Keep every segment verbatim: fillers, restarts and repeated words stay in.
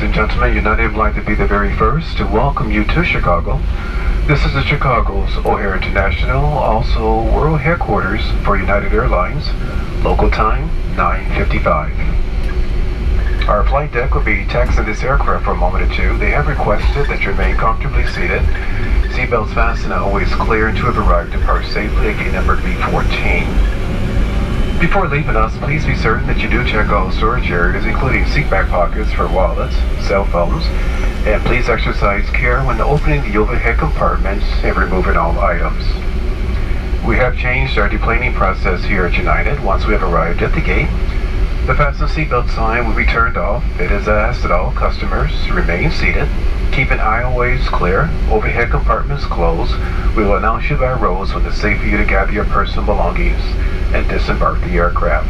and gentlemen, United would like to be the very first to welcome you to Chicago. This is the Chicago's O'Hare International, also world headquarters for United Airlines. Local time, nine fifty-five. Our flight deck will be taxiing this aircraft for a moment or two. They have requested that you remain comfortably seated. Seatbelts fastened and always clear until you've arrived to depart safely, again number B fourteen. Before leaving us, please be certain that you do check all storage areas, including seat back pockets for wallets, cell phones, and please exercise care when opening the overhead compartments and removing all items. We have changed our deplaning process here at United once we have arrived at the gate. The fasten seatbelt sign will be turned off. It is asked that all customers remain seated. Keep an eye always clear, overhead compartments closed. We will announce you by rows when it's safe for you to gather your personal belongings and disembark the aircraft.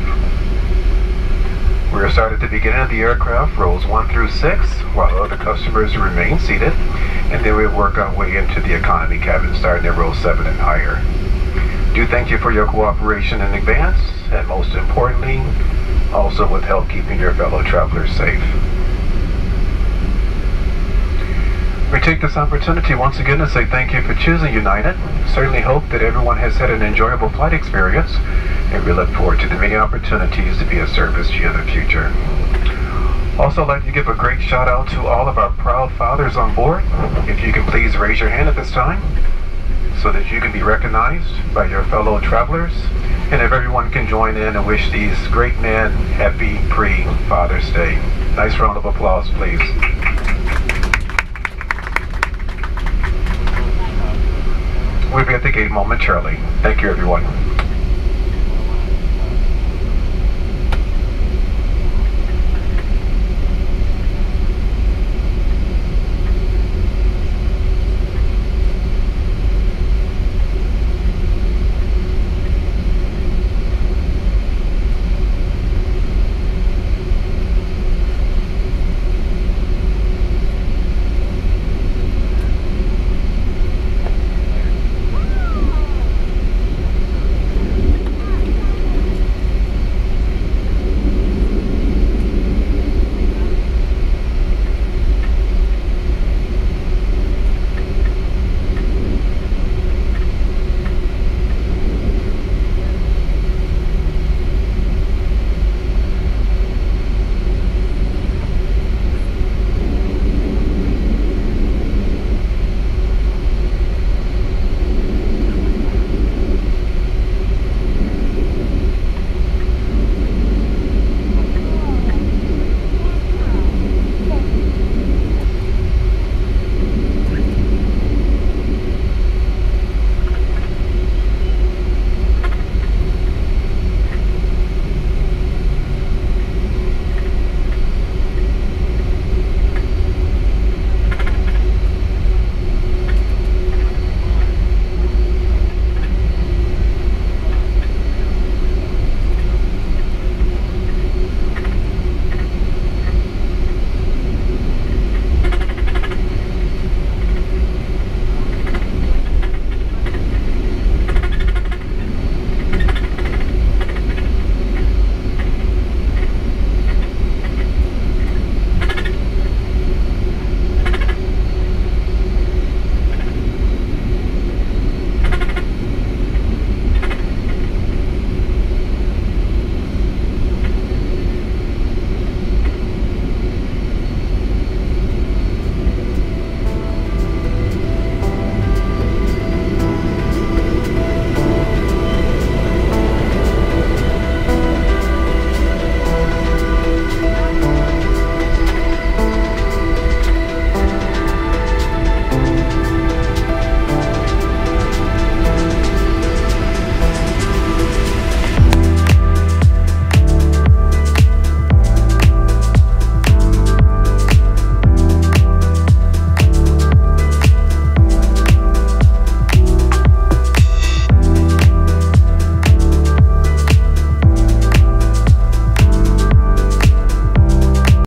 We are started at the beginning of the aircraft, rows one through six, while other customers remain seated, and then we work our way into the economy cabin, starting at row seven and higher. Do thank you for your cooperation in advance, and most importantly, also with help keeping your fellow travelers safe. We take this opportunity once again to say thank you for choosing United. Certainly hope that everyone has had an enjoyable flight experience, and we look forward to the many opportunities to be of service to you in the future. Also, I'd like to give a great shout out to all of our proud fathers on board. If you can please raise your hand at this time so that you can be recognized by your fellow travelers, and if everyone can join in and wish these great men happy pre-Father's Day. Nice round of applause, please. We'll be at the gate momentarily. Thank you, everyone.